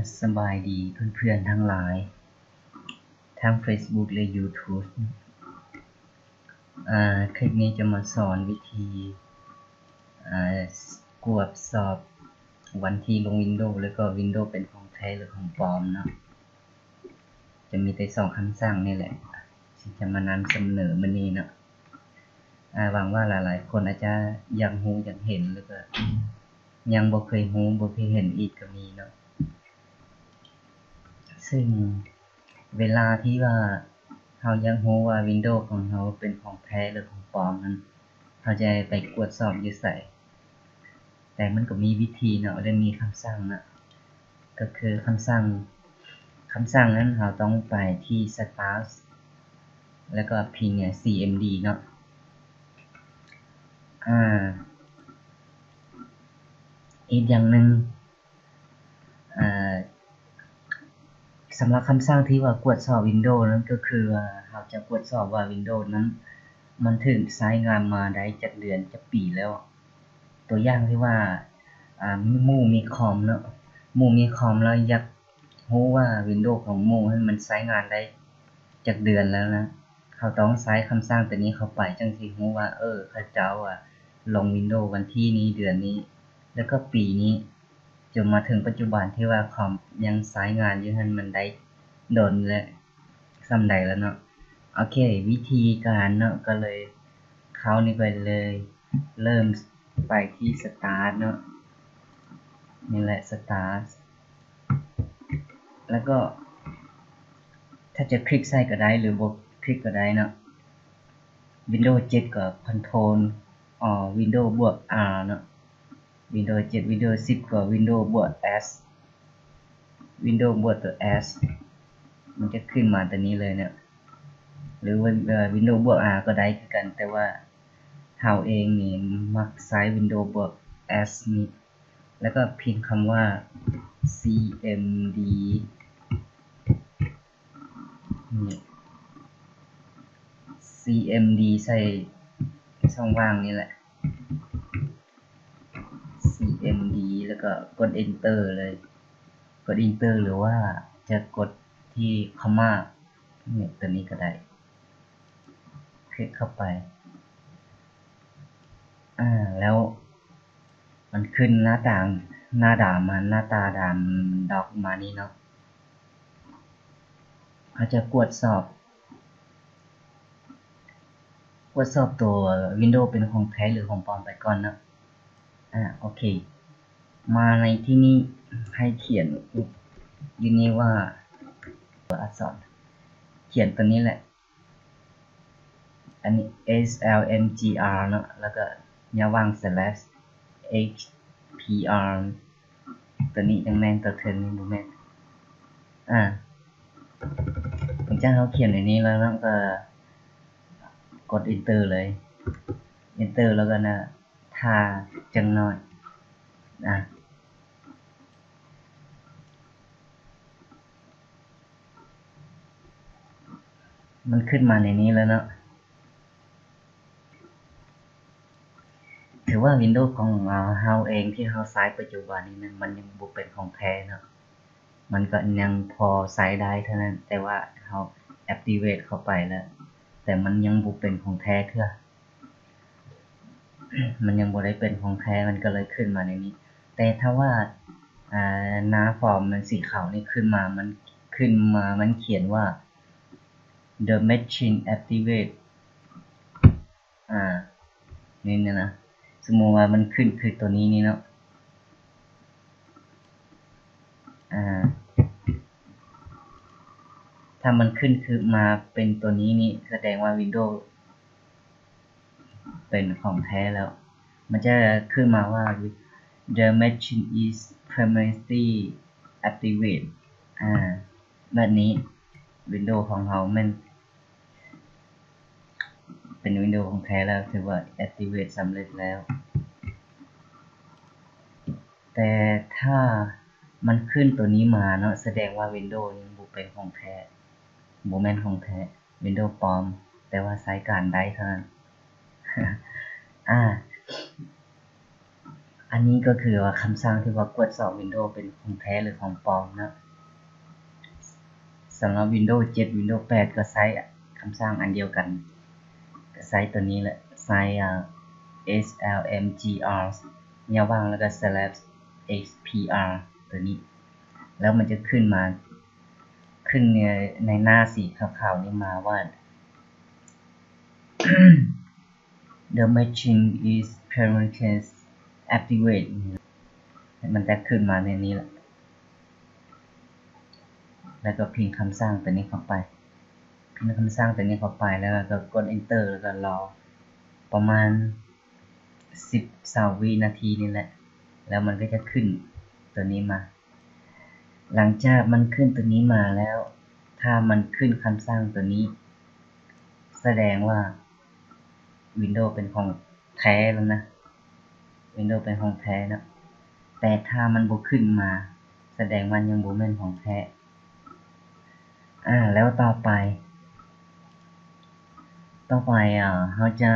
สบายดีเพื่อนๆทั้งหลายทั้ง Facebook และ YouTube คลิปนี้จะมาสอนวิธีกวดสอบวันที่ลง Windows แล้วก็ Windows เป็นของแท้หรือของปลอมเนาะจะมีแต่2คำสั่งนี่แหละที่จะมานำเสนอมันนี้เนาะหวังว่าหลายๆคนอาจจะยังรู้ยังเห็นแล้วก็ยังบ่เคยรู้บ่เคยเห็นอีกก็มีเนาะซึ่งเวลาที่ว่าเรายังรู้ว่า Windows ของเราเป็นของแท้หรือของปลอมนั้นเราจะไปตรวจสอบอยู่ไสแต่มันก็มีวิธีเนาะและมีคำสั่งนะก็คือคำสั่งนั้นเราต้องไปที่ Start แล้วก็พิมพ์cmd เนาะอีกอย่างหนึ่งสำหรับคำสั่งที่ว่ากวดสอบ Windows นั้นก็คือเราจะกวดสอบว่า Windows นั้นมันถึงใช้งานมาได้จักเดือนจักปีแล้วตัวอย่างที่ว่าหมู่มีคอมเนาะหมู่มีคอมแล้วอยากรู้ว่า Windows ของหมู่มันใช้งานได้จักเดือนแล้วนะเขาต้องใช้คำสั่งตัวนี้เข้าไปจังสิรู้ว่าเขาเจ้าลง Windows วันที่นี้เดือนนี้แล้วก็ปีนี้จนมาถึงปัจจุบันที่ว่าคอมยังใช้งานอยู่นั้นมันได้โดนและส่ำใดแล้วเนาะโอเควิธีการเนาะก็เลยเข้านี่ไปเลยเริ่มไปที่ Start เนาะนี่แหละ Start แล้วก็ถ้าจะคลิกใส่ก็ได้หรือบ่คลิกก็ได้เนาะ Windows 7 ก็ Control Windows บวก R เนาะ Windows 7 Windows 10 ก็ Windows บวก S Windows บวกตัว S มันจะขึ้นมาตัวนี้เลยเนี่ยหรือว่าWindows บวก R ก็ได้คือกันแต่ว่าเฮาเองนี่มักใช้ Windows บวก S นี่แล้วก็พิมพ์คำว่า cmd นี่ cmd ใส่ช่องว่างนี่แหละ cmd แล้วก็กด enter เลยกด enter หรือว่าจะกดที่คอมมาเนี่ยตัวนี้ก็ได้คลิกเข้าไปแล้วมันขึ้นหน้าต่างหน้าตาดำดอกมานี้เนาะเขาจะตรวจสอบตัว Windows เป็นของแท้หรือของปลอมไปก่อนนะโอเคมาในที่นี้ให้เขียนอยู่นี่ว่าตัวอักษรเขียนตัวนี้แหละอันนี้ slmgr เนาะแล้วก็อย่าวาง /hpr ตัวนี้ยังแม่นตัวเทินนี่บ่แม่นหลังจากเราเขียนในนี้แล้วก็กด enter เลย enter แล้วก็นะทาจังน้อยมันขึ้นมาในนี้แล้วเนาะถือว่า Windows ของเราเองที่เราใช้ปัจจุบันนี้มันยังบ่เป็นของแท้เนาะมันก็ยังพอใช้ได้เท่านั้นแต่ว่าเรา activate เข้าไปแล้วแต่มันยังบ่เป็นของแท้เทื่อมันยังบ่ได้เป็นของแท้มันก็เลยขึ้นมาในนี้แต่ถ้าว่าหน้าฟอร์มมันสีขาวนี่ขึ้นมามันเขียนว่า the machine activate นี่นะสมมุติว่ามันขึ้นคือตัวนี้นี่เนาะถ้ามันขึ้นคือมาเป็นตัวนี้นี่แสดงว่า Windows เป็นของแท้แล้วมันจะขึ้นมาว่า the machine is permanently activate แบบนี้ Windows ของเรามันเป็น Windows ของแท้แล้วถือว่า activate สำเร็จแล้วแต่ถ้ามันขึ้นตัวนี้มาเนาะแสดงว่า Windows ยังบ่เป็นของแท้บ่แม่นของแท้ Windows ปลอมแต่ว่าใช้การได้เท่านั้นอันนี้ก็คือว่าคำสั่งที่ว่ากดสอบ Windows เป็นของแท้หรือของปลอมนะสำหรับ Windows 7 Windows 8 ก็ใช้คำสั่งอันเดียวกันก็ใช้ตัวนี้แหละใช้ slmgr ยาวางแล้วก็ /xpr ตัวนี้แล้วมันจะขึ้นในหน้าสีขาวๆนี่มาว่า the machine is currently activate มันจะขึ้นมาในนี้แหละแล้วก็พิมพ์คำสั่งตัวนี้เข้าไปพิมพ์คำสั่งตัวนี้เข้าไปแล้วก็กด enter แล้วก็รอประมาณ10 วินาทีนี่แหละแล้วมันก็จะขึ้นตัวนี้มาหลังจากมันขึ้นตัวนี้มาแล้วถ้ามันขึ้นคำสั่งตัวนี้แสดงว่า Windows เป็นของแท้แล้วนะ Windows เป็นของแท้นะแต่ถ้ามันบ่ขึ้นมาแสดงว่ายังบ่แม่นของแท้แล้วต่อไปเราจะ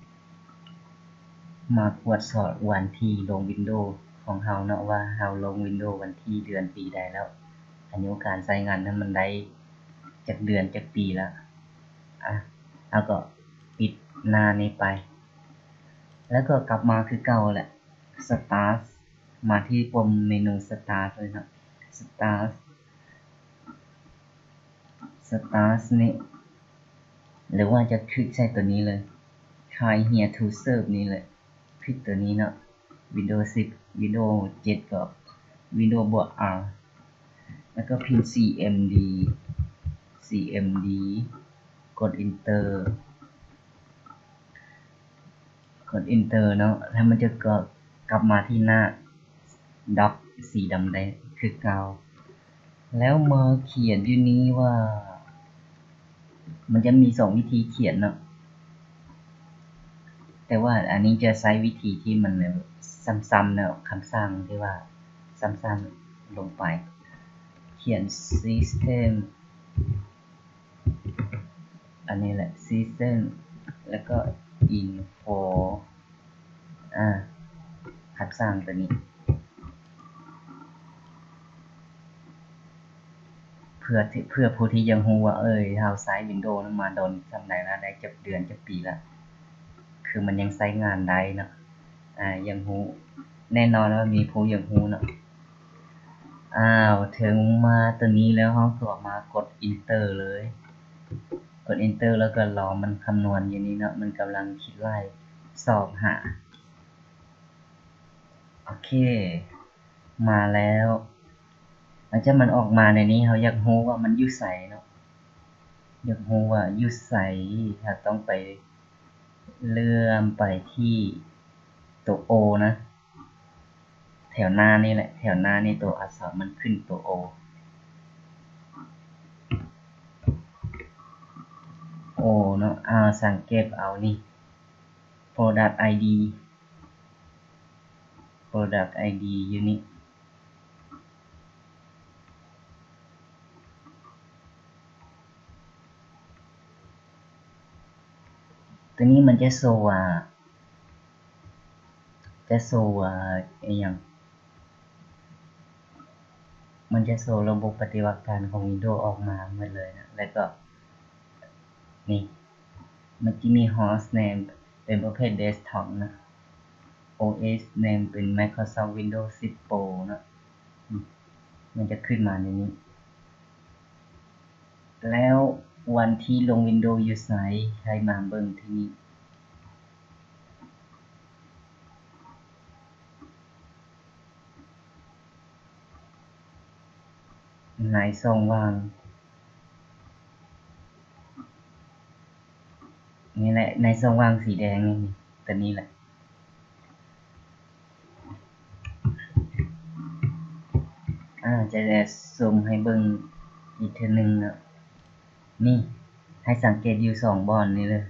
มาตรวจสอบวันที่ลง Windows ของเราเนาะว่าเราลง Windows วันที่เดือนปีใดแล้วอายุการใช้งานนั้นมันได้จากเดือนจากปีแล้วเราก็ปิดหน้านี้ไปแล้วก็กลับมาคือเก่าแหละ Start มาที่ปุ่มเมนู Start เลยนะ Start นี่หรือว่าจะคลิกใช้ตัวนี้เลย Try here to serve นี่เลยคลิกตัวนี้เนาะ Windows 10 Windows 7 กับ Windows บวก R แล้วก็พิมพ์ cmd กด Enter เนาะแล้วมันจะกลับมาที่หน้าด็อกสีดำแดงคือเก่าแล้วมาเขียนอยู่นี้ว่ามันจะมี2วิธีเขียนเนาะแต่ว่าอันนี้จะใช้วิธีที่มันซ้ำๆเนาะคำสั่งที่ว่าซ้ำๆลงไปเขียน system อันนี้แหละ system แล้วก็ info คำสั่งตัวนี้เพื่อผู้ที่ยังรู้ว่าเราใช้ Windows นั้นมาโดนสำใดแล้วได้จักเดือนจักปีแล้วคือมันยังใช้งานได้เนาะยังรู้แน่นอนว่ามีผู้ยังรู้เนาะถึงมาตัวนี้แล้วเราก็มากด Enter เลยกด Enter แล้วก็รอมันคำนวณอยู่นี่เนาะมันกำลังคิดไล่สอบหาโอเคมาแล้วหลังจากมันออกมาในนี้เราอยากรู้ว่ามันอยู่ไสเนาะอยากรู้ว่าอยู่ไสเราต้องไปเลื่อนไปที่ตัว O นะแถวหน้านี่แหละแถวหน้านี่ตัวอักษรมันขึ้นตัว O เนาะสังเกตเอานี่ Product ID อยู่นี่ตัวนี้มันจะโชว์อย่างมันจะโชว์ระบบปฏิบัติการของ Windows ออกมาหมดเลยนะแล้วก็นี่เมื่อกี้มี host name เป็นประเภท desktop นะ OS name เป็น Microsoft Windows 10 Pro นะมันจะขึ้นมาในนี้แล้ววันที่ลง Windows อยู่ไสให้มาเบิ่งที่นี่ในช่องว่างนี่แหละในช่องว่างสีแดงนี่ตัวนี้แหละจะซูมให้เบิ่งอีกทีนึงนะนี่ให้สังเกตอยู่2บอนนี่เลย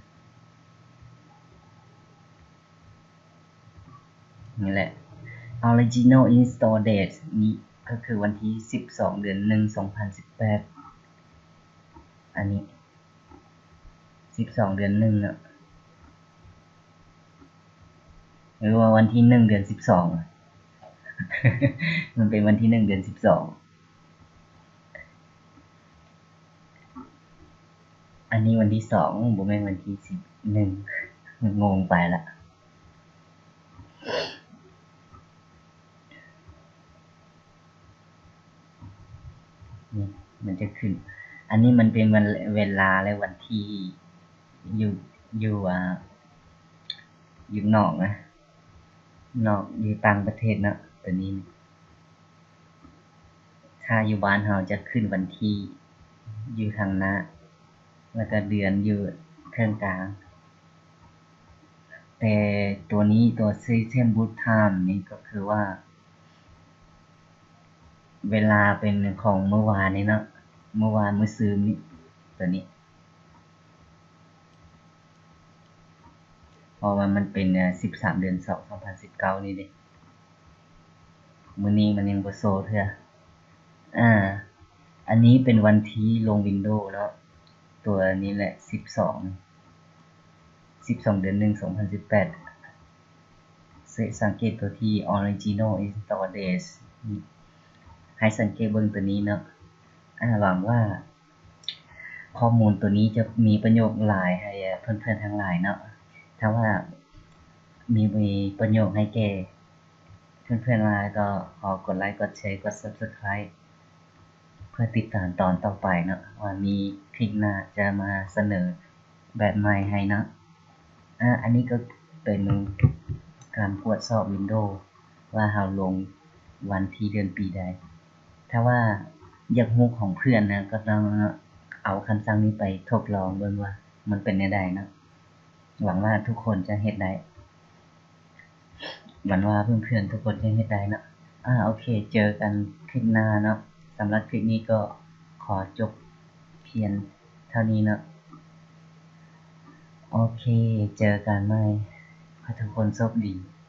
นี่แหละ Original Install Date นี้ก็คือวันที่12 เดือน 1 2018อันนี้12 เดือน 1หรือว่าวันที่1 เดือน 12 มันเป็นวันที่1 เดือน 12อันนี้วันที่2บ่แม่นวันที่11งงไปละนี่มันจะขึ้นอันนี้มันเป็นวันเวลาและวันที่อยู่อยู่อยู่นอกนะนอกอยู่ต่างประเทศเนาะตัวนี้ถ้าอยู่บ้านเราจะขึ้นวันที่อยู่ทางหน้าแล้วก็เดือนอยู่เครื่องกลางแต่ตัวนี้ตัว System Boot Time นี่ก็คือว่าเวลาเป็นของเมื่อวานนี้เนาะเมื่อวานมื้อซืนนี้ตัวนี้เพราะว่ามันเป็น13 เดือน 2 2019นี่เด้มื้อนี้มันยังบ่โชว์เทื่ออันนี้เป็นวันที่ลง Windows เนาะตัวนี้แหละ12เดือน1 2018สังเกตตัวที่ Original Install Dates ให้สังเกตเบิ่งตัวนี้เนาะหวังว่าข้อมูลตัวนี้จะมีประโยชน์หลายให้เพื่อนๆทั้งหลายเนาะถ้าว่ามีประโยชน์ให้แก่เพื่อนๆหลายก็ขอกดไลค์กดแชร์กด Subscribe เพื่อติดตามตอนต่อไปเนาะว่ามีคลิปหน้าจะมาเสนอแบบใหม่ให้เนาะอันนี้ก็เป็นการตรวจสอบ Windows ว่าเราลงวันที่เดือนปีใดถ้าว่าอยากรู้ของเพื่อนนะก็ต้องเอาคำสั่งนี้ไปทดลองเบิ่งว่ามันเป็นแนวใดเนาะหวังว่าทุกคนจะเฮ็ดได้หวังว่าเพื่อนๆทุกคนจะเฮ็ดได้เนาะโอเคเจอกันคลิปหน้าเนาะสำหรับคลิปนี้ก็ขอจบเพียงเท่านี้เนาะโอเคเจอกันใหม่ขอให้ทุกคนโชคดี